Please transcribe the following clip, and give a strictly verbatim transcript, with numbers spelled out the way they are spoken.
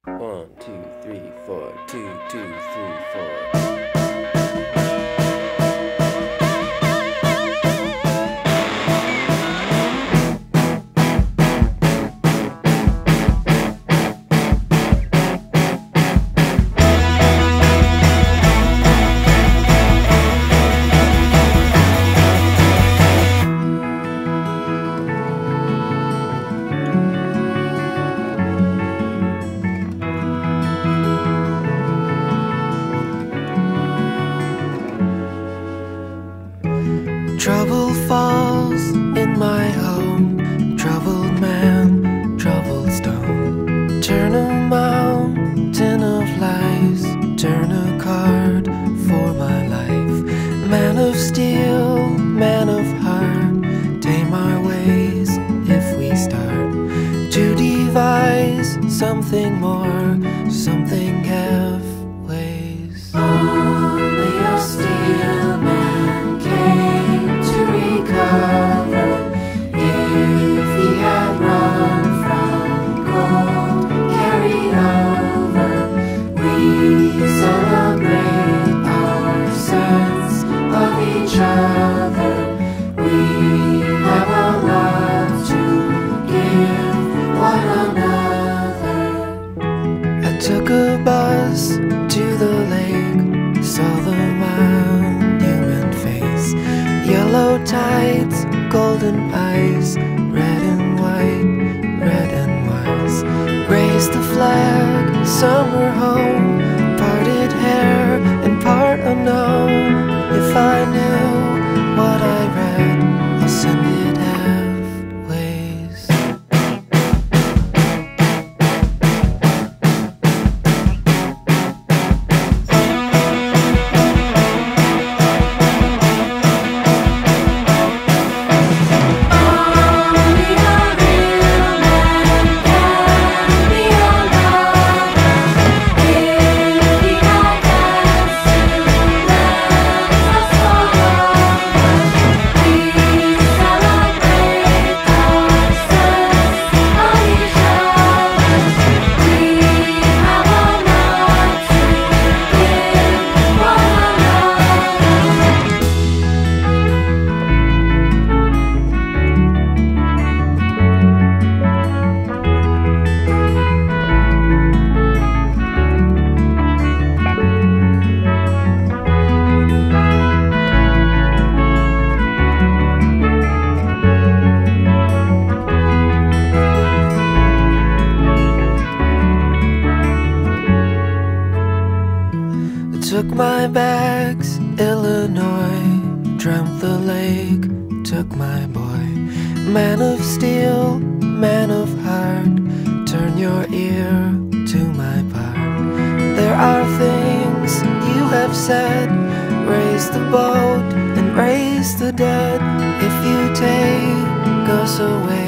One, two, three, four. Two, two, three, four. Trouble falls in my home, troubled man, troubled stone. Turn a mountain of lies, turn a card for my life. Man of steel, man of heart, tame our ways if we start to devise something more, something halfways. Only a steel man came to recover. If he had run from gold carried over, we celebrate our sense of each other. We have a lot to give one another. I took a bus to the lake, saw the monument face. Yellow tides, golden eyes, red and white, red and wise. Raised the flag, summer home, parted hair and part unknown. If I knew what I read, I'll send it halfways. Took my bags, Illinois, dreamt the lake, took my boy. Man of steel, man of heart, turn your ear to my part. There are things you have said, raise the boat and raise the dead. If you take us away,